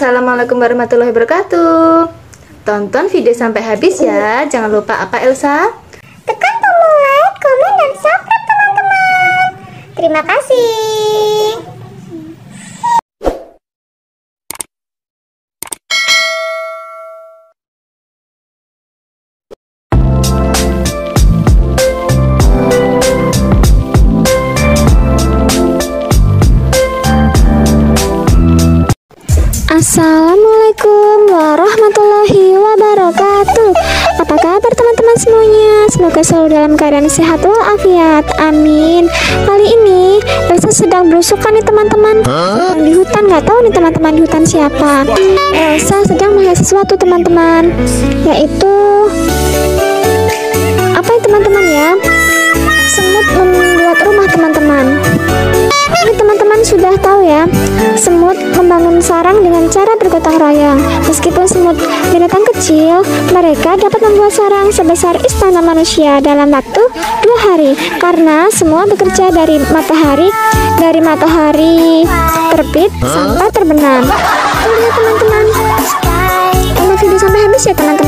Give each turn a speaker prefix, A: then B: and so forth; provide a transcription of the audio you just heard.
A: Assalamualaikum warahmatullahi wabarakatuh. Tonton video sampai habis ya. Jangan lupa apa, Elsa?
B: Tekan tombol like, komen, dan subscribe teman-teman. Terima kasih.
C: Assalamualaikum warahmatullahi wabarakatuh. Apa kabar teman-teman semuanya? Semoga selalu dalam keadaan sehat walafiat. Amin. Kali ini Elsa sedang berusukan nih teman-teman. Di hutan, nggak tahu nih teman-teman di hutan siapa. Elsa sedang melihat sesuatu teman-teman, yaitu apa ya teman-teman ya? Semut membuat rumah teman-teman. Ini teman-teman sudah tahu ya, semut membangun sarang dengan cara bergotong royong. Meskipun semut binatang kecil, mereka dapat membuat sarang sebesar istana manusia dalam waktu 2 hari. Karena semua bekerja dari matahari terbit sampai terbenam. Lihat teman-teman, tonton video sampai habis ya teman-teman.